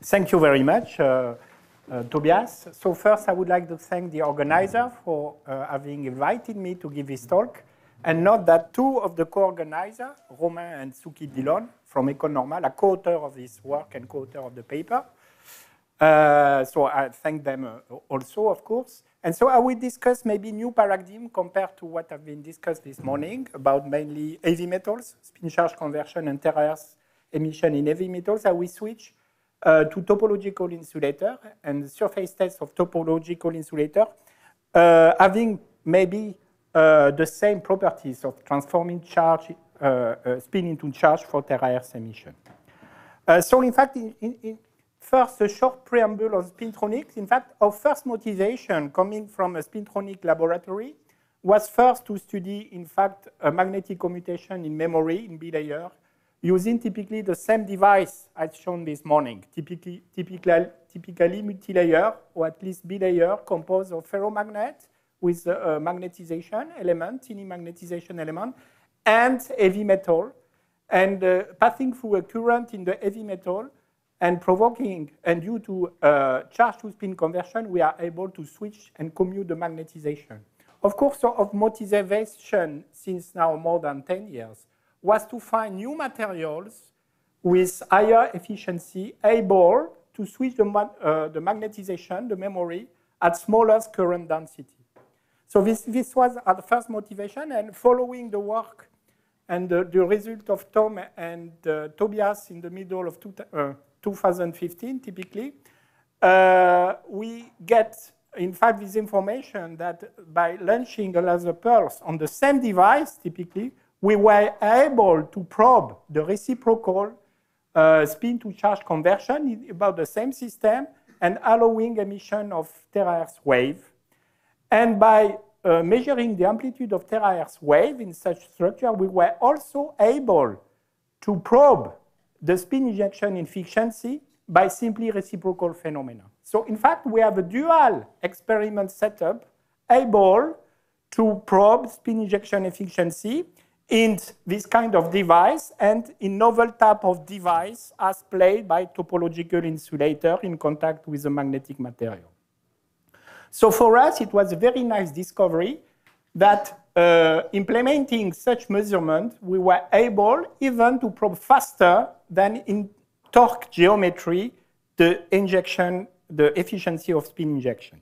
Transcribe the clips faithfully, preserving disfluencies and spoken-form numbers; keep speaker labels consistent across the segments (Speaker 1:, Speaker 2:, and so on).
Speaker 1: Thank you very much, uh, uh, Tobias. So first, I would like to thank the organizer for uh, having invited me to give this talk. And note that two of the co-organizers, Romain and Suki Dillon from Ecole Normale, are co-author of this work and co-author of the paper. Uh, so I thank them uh, also, of course. And so I will discuss maybe new paradigm compared to what have been discussed this morning about mainly heavy metals, spin charge conversion and terahertz emission in heavy metals. I will switch uh, to topological insulator and surface tests of topological insulator, uh, having maybe uh, the same properties of transforming charge, uh, uh, spin into charge for terahertz emission. Uh, so in fact, in, in, in first, a short preamble on spintronics. In fact, our first motivation coming from a spintronic laboratory was first to study, in fact, a magnetic commutation in memory in B-layer, using typically the same device as shown this morning, typically, typically, typically multi-layer, or at least B-layer, composed of ferromagnet with a magnetization element, tiny magnetization element, and heavy metal, and uh, passing through a current in the heavy metal, and provoking, and due to uh, charge-to-spin conversion, we are able to switch and commute the magnetization. Of course, of motivation since now more than ten years was to find new materials with higher efficiency able to switch the, uh, the magnetization, the memory, at smaller current density. So this, this was our first motivation, and following the work and the, the result of Tom and uh, Tobias in the middle of two, uh, two thousand fifteen, typically, uh, we get, in fact, this information that by launching a laser pulse on the same device, typically, we were able to probe the reciprocal uh, spin-to-charge conversion about the same system and allowing emission of terahertz wave. And by uh, measuring the amplitude of terahertz wave in such structure, we were also able to probe the spin injection efficiency by simply reciprocal phenomena. So in fact, we have a dual experiment setup able to probe spin injection efficiency in this kind of device and in novel type of device as played by topological insulator in contact with the magnetic material. So for us, it was a very nice discovery that uh, implementing such measurement, we were able even to probe faster than in torque geometry, the injection, the efficiency of spin injection.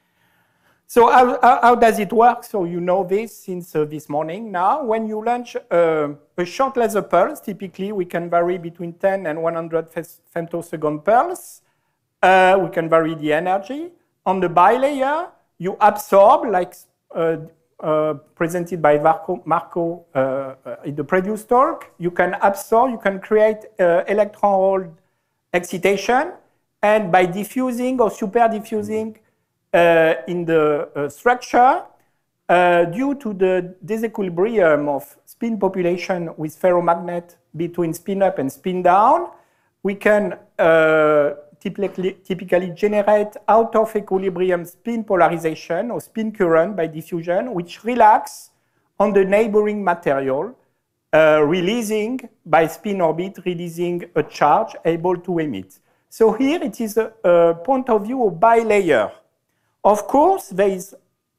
Speaker 1: So how, how, how does it work? So you know this since uh, this morning now. When you launch uh, a short laser pulse, typically we can vary between ten and one hundred femtosecond pulse. Uh, we can vary the energy. On the bilayer, you absorb, like uh, uh, presented by Marco, Marco uh, uh, in the previous talk, you can absorb, you can create uh, electron hole excitation, and by diffusing or super diffusing uh, in the uh, structure, uh, due to the disequilibrium of spin population with ferromagnet between spin up and spin down, we can uh, typically, typically generate out of equilibrium spin polarization or spin current by diffusion, which relax on the neighboring material, uh, releasing by spin orbit, releasing a charge able to emit. So here it is a, a point of view of bilayer. Of course, there is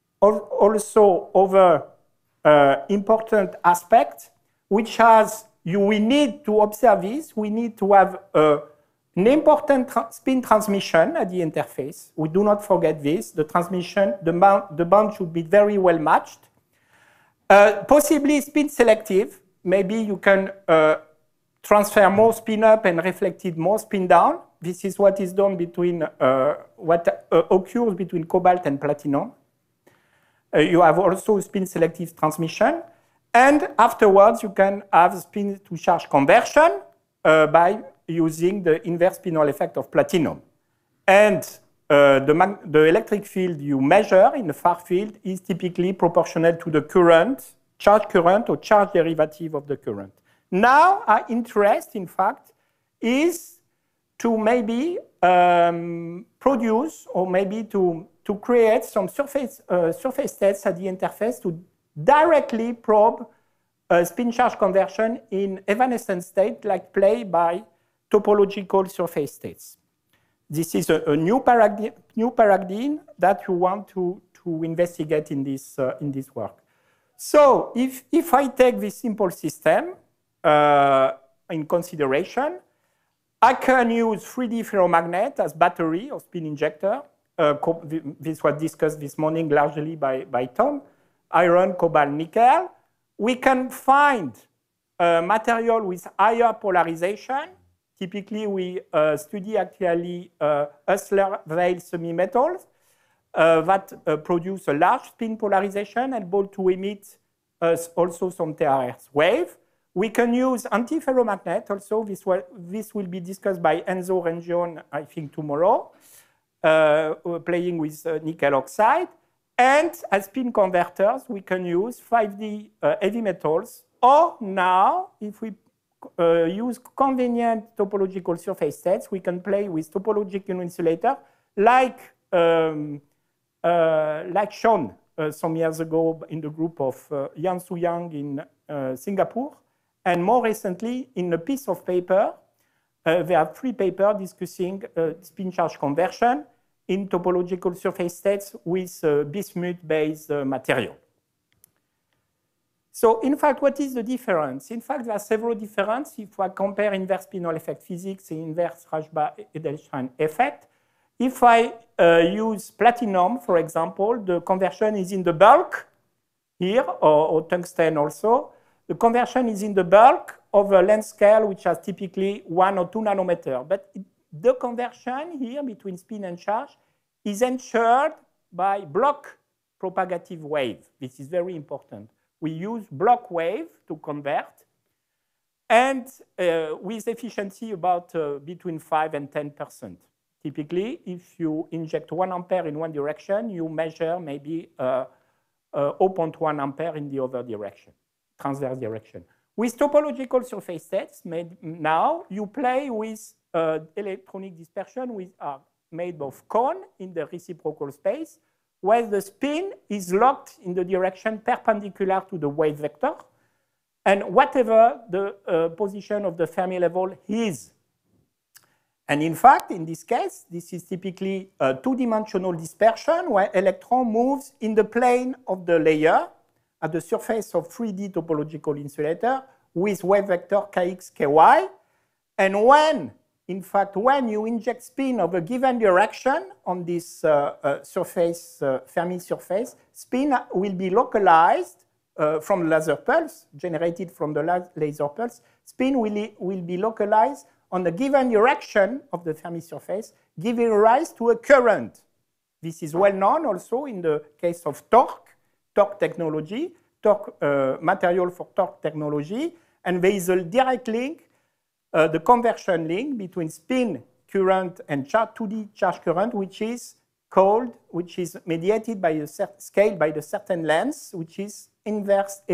Speaker 1: also other uh, important aspect, which has you we need to observe this. We need to have uh, an important tra spin transmission at the interface. We do not forget this. The transmission, the, the band should be very well matched. Uh, possibly spin selective. Maybe you can uh, transfer more spin up and reflected more spin down. This is what is done between uh, what uh, occurs between cobalt and platinum. Uh, you have also spin selective transmission. And afterwards, you can have spin to charge conversion uh, by using the inverse spinel effect of platinum. And uh, the, the electric field you measure in the far field is typically proportional to the current, charge current or charge derivative of the current. Now, our interest, in fact, is to maybe um, produce or maybe to, to create some surface, uh, surface tests at the interface to directly probe uh, spin charge conversion in evanescent state like played by topological surface states. this is a, a new, paradigm, new paradigm that you want to, to investigate in this, uh, in this work. So if, if I take this simple system uh, in consideration, I can use three D ferromagnet as battery or spin injector. Uh, this was discussed this morning largely by, by Tom. Iron, cobalt, nickel. We can find a material with higher polarization. Typically, we uh, study actually uh, Hustler-Weil semi-metals uh, that uh, produce a large spin polarization able to emit uh, also some terahertz wave. We can use antiferromagnet also. This will, this will be discussed by Enzo Rengion, I think, tomorrow, uh, playing with uh, nickel oxide. And as spin converters, we can use five D uh, heavy metals. Or now, if we uh, use convenient topological surface states, we can play with topological insulator, like um, uh, like shown uh, some years ago in the group of uh, Yan Su Yang in uh, Singapore. And more recently, in a piece of paper, uh, there are three papers discussing uh, spin charge conversion in topological surface states with uh, bismuth-based uh, material. So in fact, what is the difference? In fact, there are several differences if I compare inverse spinel effect physics and inverse Rashba-Edelstein effect. If I uh, use platinum, for example, the conversion is in the bulk here, or, or tungsten also. The conversion is in the bulk of a length scale, which has typically one or two nanometers. But it, the conversion here between spin and charge is ensured by Bloch propagative wave. This is very important. We use Bloch wave to convert, and uh, with efficiency about uh, between five and ten percent. Typically, if you inject one ampere in one direction, you measure maybe uh, uh, zero point one ampere in the other direction, transverse direction. With topological surface sets, made now you play with uh, electronic dispersion, which are made of cone in the reciprocal space, where the spin is locked in the direction perpendicular to the wave vector, and whatever the uh, position of the Fermi level is. And in fact, in this case, this is typically a two-dimensional dispersion where electron moves in the plane of the layer at the surface of three D topological insulator with wave vector kx, ky. And when, in fact, when you inject spin of a given direction on this uh, uh, surface, uh, Fermi surface, spin will be localized uh, from laser pulse, generated from the la laser pulse. Spin will, will be localized on the given direction of the Fermi surface, giving rise to a current. This is well known also in the case of torque, torque technology, torque uh, material for torque technology, and there is a direct link, uh, the conversion link between spin current and charge, two D charge current, which is called, which is mediated by a scale by the certain length, which is inverse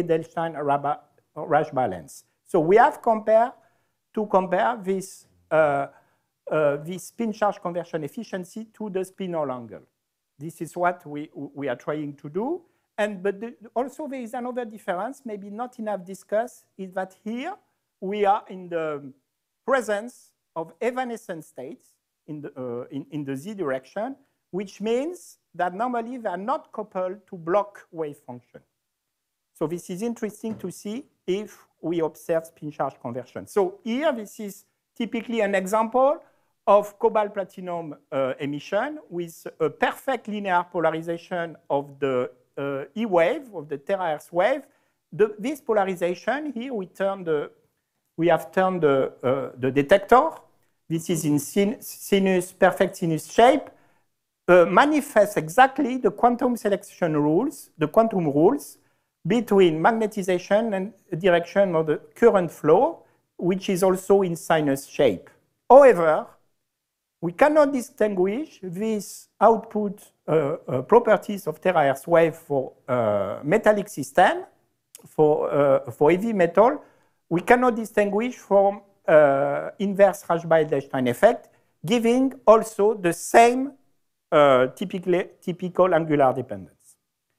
Speaker 1: Edelstein-Rashba length. So we have compared to compare this, uh, uh, this spin charge conversion efficiency to the spinel angle. This is what we, we are trying to do. And, but the, also there is another difference, maybe not enough discussed, is that here we are in the presence of evanescent states in the, uh, in, in the z direction, which means that normally they are not coupled to Bloch wave function. So this is interesting to see if we observe spin charge conversion. So here, this is typically an example of cobalt platinum uh, emission with a perfect linear polarization of the uh, E wave, of the terahertz wave. The, this polarization here, we turn the, we have turned the, uh, the detector. This is in sin, sinus, perfect sinus shape. Uh, manifests exactly the quantum selection rules, the quantum rules, between magnetization and the direction of the current flow, which is also in sinus shape. However, we cannot distinguish these output uh, uh, properties of terahertz wave for uh, metallic system, for, uh, for heavy metal. We cannot distinguish from uh, inverse Rashba-Edelstein effect, giving also the same uh, typically, typical angular dependence.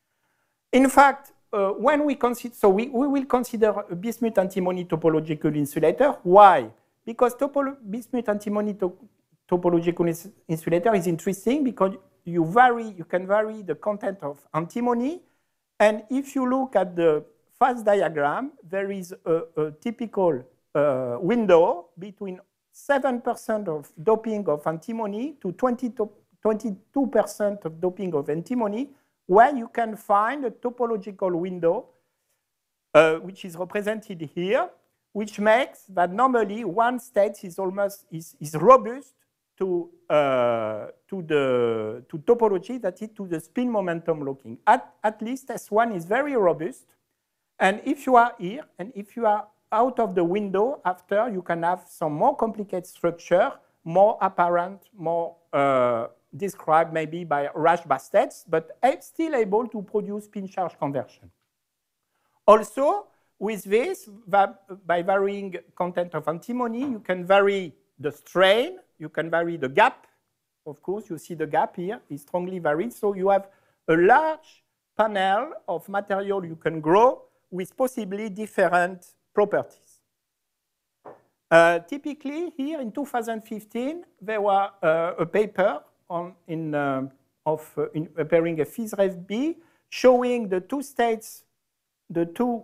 Speaker 1: In fact, Uh, when we consider, so we, we will consider a bismuth antimony topological insulator. Why? Because bismuth antimony to topological ins insulator is interesting because you vary, you can vary the content of antimony. And if you look at the phase diagram, there is a, a typical uh, window between seven percent of doping of antimony to twenty-two percent of doping of antimony, where you can find a topological window, uh, which is represented here, which makes that normally one state is almost is, is robust to uh, to the to topology, that is to the spin momentum locking. At at least S one is very robust, and if you are here and if you are out of the window after, you can have some more complicated structure, more apparent, more uh, described maybe by Rashba states, but still able to produce spin charge conversion. Also, with this, by varying content of antimony, you can vary the strain, you can vary the gap. Of course, you see the gap here is strongly varied. So you have a large panel of material you can grow with possibly different properties. Uh, typically, here in two thousand fifteen, there was uh, a paper on, in, uh, of uh, in preparing a FISREV B showing the two states, the two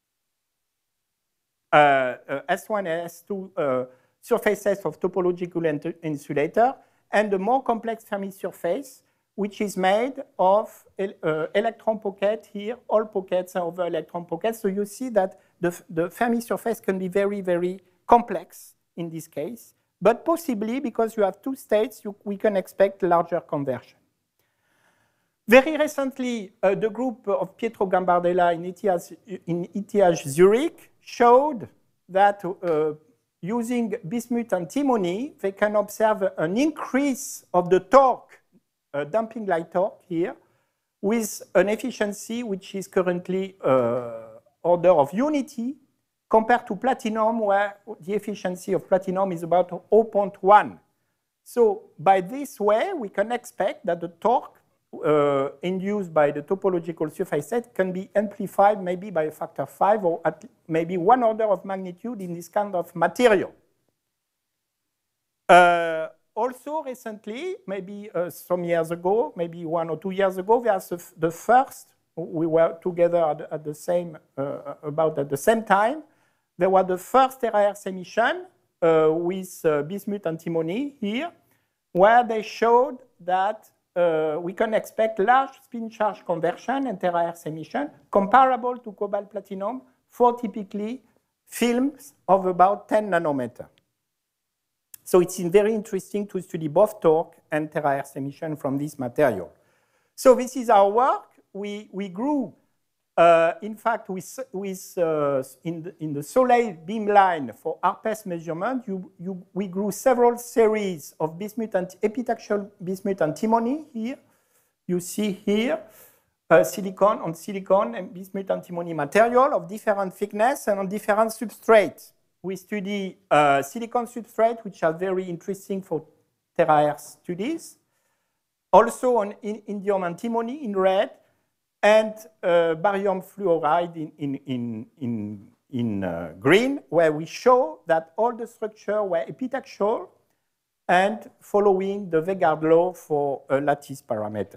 Speaker 1: uh, uh, S one and S two uh, surfaces of topological insulator, and the more complex Fermi surface, which is made of uh, electron pocket here, all pockets are over electron pockets. So you see that the, the Fermi surface can be very, very complex in this case, but possibly because you have two states, you, we can expect larger conversion. Very recently, uh, the group of Pietro Gambardella in E T H, in E T H Zurich showed that uh, using bismuth antimony, they can observe an increase of the torque, uh, damping light torque here, with an efficiency which is currently uh, order of unity compared to platinum, where the efficiency of platinum is about zero point one. So by this way, we can expect that the torque uh, induced by the topological surface set can be amplified maybe by a factor five or at maybe one order of magnitude in this kind of material. Uh, also recently, maybe uh, some years ago, maybe one or two years ago, there's a, the first, we were together at, at the same, uh, about at the same time, there was the first terahertz emission uh, with uh, bismuth antimony here, where they showed that uh, we can expect large spin charge conversion and terahertz emission comparable to cobalt platinum for typically films of about ten nanometers. So it's very interesting to study both torque and terahertz emission from this material. So this is our work. We, we grew, uh, in fact, with, with, uh, in, the, in the Soleil beamline for ARPES measurement, you, you, we grew several series of bismuth epitaxial bismuth antimony here. You see here uh, silicon on silicon and bismuth antimony material of different thickness and on different substrates. We study uh, silicon substrate, which are very interesting for terahertz studies. Also on in indium antimony in red, and uh, barium fluoride in, in, in, in, in uh, green, where we show that all the structure were epitaxial and following the Vegard law for a lattice parameter.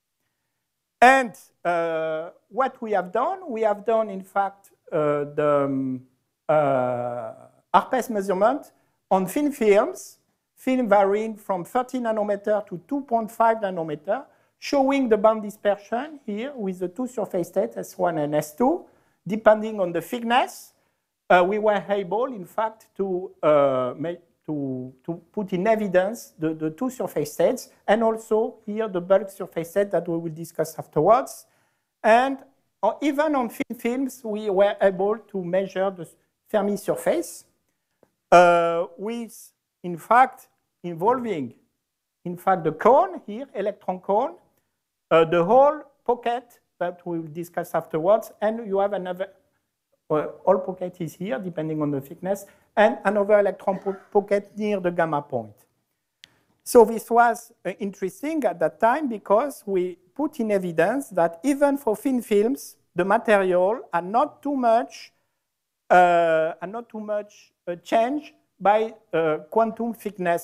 Speaker 1: And uh, what we have done, we have done, in fact, uh, the um, uh, ARPES measurement on thin films, film varying from thirty nanometer to two point five nanometer, showing the band dispersion here with the two surface states, S one and S two, depending on the thickness. Uh, we were able, in fact, to, uh, make, to, to put in evidence the, the two surface states, and also here the bulk surface state that we will discuss afterwards. And uh, even on thin films, we were able to measure the Fermi surface uh, with, in fact, involving, in fact, the cone here, electron cone, uh, the whole pocket that we will discuss afterwards, and you have another, uh, all pocket is here, depending on the thickness, and another electron po pocket near the gamma point. So this was uh, interesting at that time because we put in evidence that even for thin films, the material are not too much, uh, are not too much uh, changed by uh, quantum thickness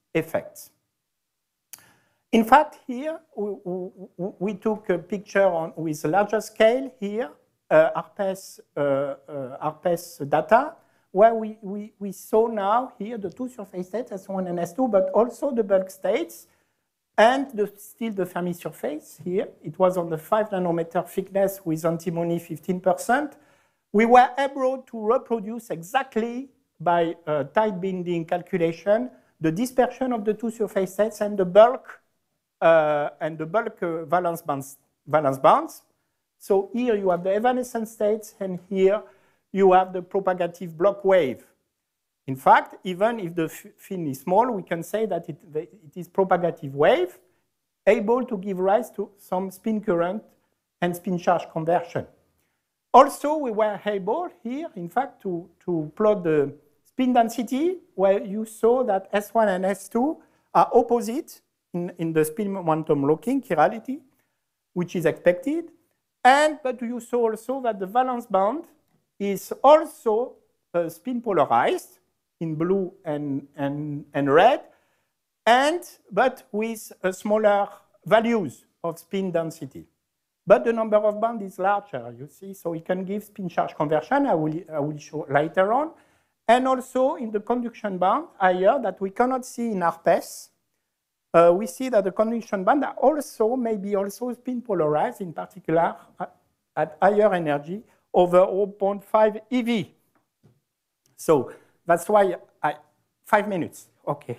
Speaker 1: effects. In fact, here we, we, we took a picture on, with a larger scale here, uh, ARPES, uh, uh, ARPES data, where we, we, we saw now here the two surface states, S one and S two, but also the bulk states, and the, still the Fermi surface here. It was on the five nanometer thickness with antimony fifteen percent. We were able to reproduce exactly by uh, tight binding calculation the dispersion of the two surface states and the bulk Uh, and the bulk uh, valence, bands, valence bands. So here you have the evanescent states, and here you have the propagative Bloch wave. In fact, even if the fin is small, we can say that it, it is propagative wave, able to give rise to some spin current and spin charge conversion. Also, we were able here, in fact, to, to plot the spin density, where you saw that S one and S two are opposite In, in the spin momentum locking chirality, which is expected. And, but you saw also that the valence band is also uh, spin polarized in blue and, and, and red, and, but with uh, smaller values of spin density. But the number of bands is larger, you see, so it can give spin charge conversion, I will, I will show later on. And also in the conduction band higher that we cannot see in ARPES, Uh, we see that the conduction band are also maybe also spin polarized, in particular at, at higher energy over zero point five E V. So that's why I, five minutes, okay.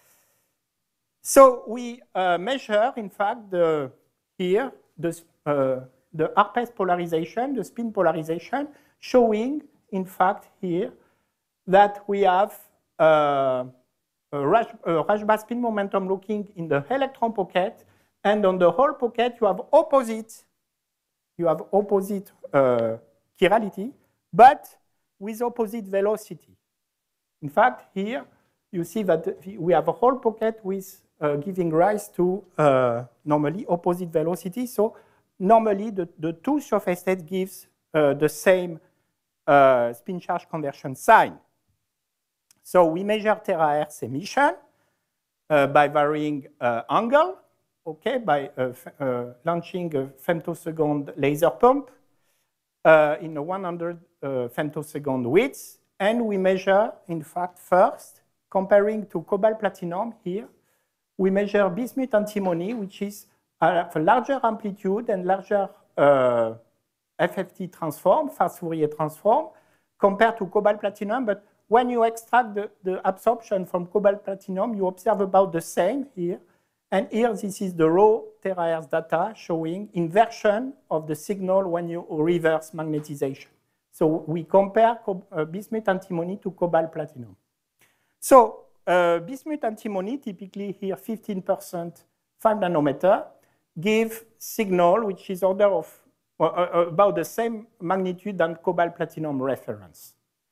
Speaker 1: So we uh, measure, in fact, the, here, the, uh, the ARPES polarization, the spin polarization, showing, in fact, here, that we have uh, Uh, Rashba spin momentum looking in the electron pocket, and on the hole pocket you have opposite, you have opposite uh, chirality, but with opposite velocity. In fact, here you see that we have a hole pocket with uh, giving rise to uh, normally opposite velocity. So normally the, the two surface states gives uh, the same uh, spin charge conversion sign. So we measure terahertz emission uh, by varying uh, angle, okay, by uh, uh, launching a femtosecond laser pump uh, in a one hundred uh, femtosecond width. And we measure, in fact, first, comparing to cobalt platinum here, we measure bismuth antimony, which is a larger amplitude and larger uh, F F T transform, fast Fourier transform, compared to cobalt platinum. But when you extract the, the absorption from cobalt platinum, you observe about the same here. And here, this is the raw terahertz data showing inversion of the signal when you reverse magnetization. So we compare uh, bismuth antimony to cobalt platinum. So uh, bismuth antimony, typically here fifteen percent, five nanometer, give signal which is order of uh, uh, about the same magnitude than cobalt platinum reference.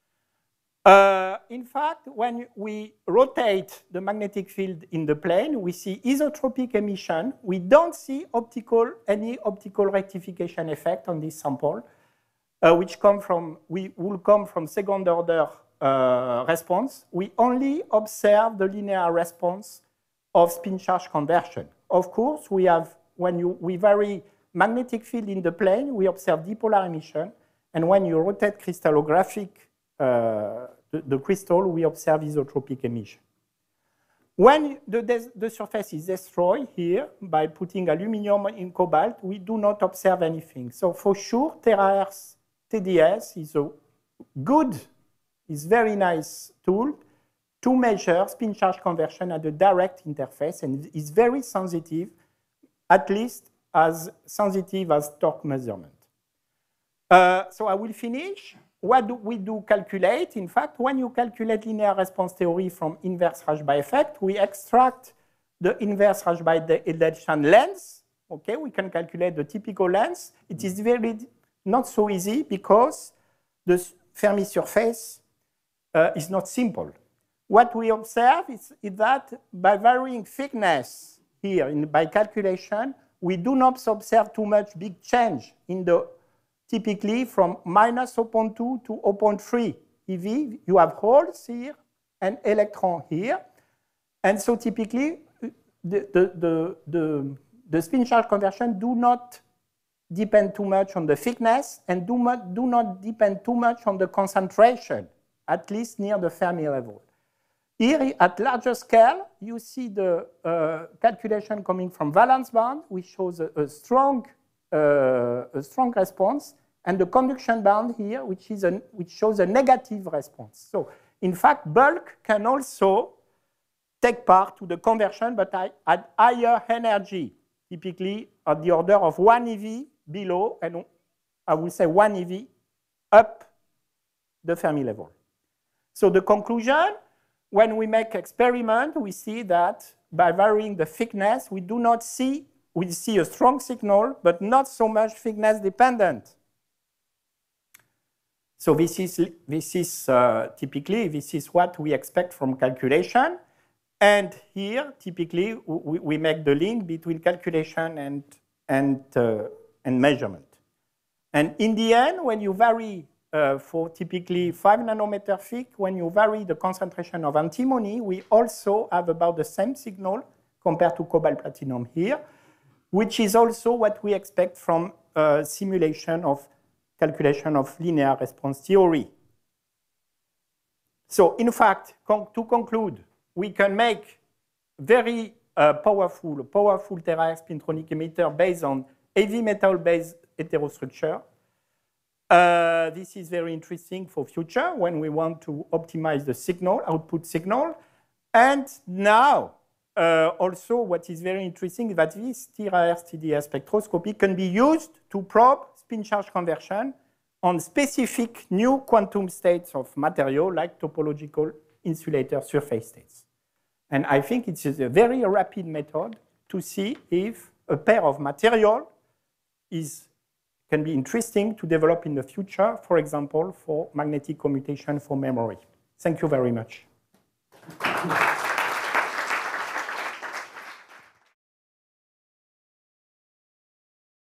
Speaker 1: Uh, in fact, when we rotate the magnetic field in the plane, we see isotropic emission. We don't see optical, any optical rectification effect on this sample, uh, which come from, we will come from second order uh, response. We only observe the linear response of spin charge conversion. Of course, we have, when you, we vary magnetic field in the plane, we observe dipolar emission. And when you rotate crystallographic Uh, the, the crystal, we observe isotropic emission. When the, the surface is destroyed here by putting aluminum in cobalt, we do not observe anything. So for sure, terahertz T D S is a good, is very nice tool to measure spin charge conversion at the direct interface, and is very sensitive, at least as sensitive as torque measurement. Uh, so I will finish. What do we do calculate? In fact, when you calculate linear response theory from inverse Rashba effect, we extract the inverse Rashba Edelstein length. Okay, we can calculate the typical length. It is very not so easy because the Fermi surface uh, is not simple. What we observe is, is that by varying thickness here in, by calculation, we do not observe too much big change in the typically from minus zero point two to zero point three E V. You have holes here and electron here. And so typically, the, the, the, the, the spin charge conversion do not depend too much on the thickness and do not, do not depend too much on the concentration, at least near the Fermi level. Here, at larger scale, you see the uh, calculation coming from valence band, which shows a, a, strong, uh, a strong response, and the conduction band here, which, is an, which shows a negative response. So, in fact, bulk can also take part to the conversion, but at higher energy, typically at the order of one E V below, and I will say one E V up the Fermi level. So the conclusion, when we make experiment, we see that by varying the thickness, we do not see, we see a strong signal, but not so much thickness dependent. So this is, this is uh, typically, this is what we expect from calculation. And here, typically, we, we make the link between calculation and, and, uh, and measurement. And in the end, when you vary uh, for typically five nanometer thick, when you vary the concentration of antimony, we also have about the same signal compared to cobalt platinum here, which is also what we expect from uh, simulation of calculation of linear response theory. So in fact, con to conclude, we can make very uh, powerful, powerful terahertz spintronic emitter based on heavy metal-based heterostructure. Uh, this is very interesting for future when we want to optimize the signal, output signal. And now, uh, also what is very interesting is that this terahertz T D S spectroscopy can be used to probe spin charge conversion on specific new quantum states of material like topological insulator surface states. And I think it is a very rapid method to see if a pair of material is, can be interesting to develop in the future, for example, for magnetic commutation for memory. Thank you very much.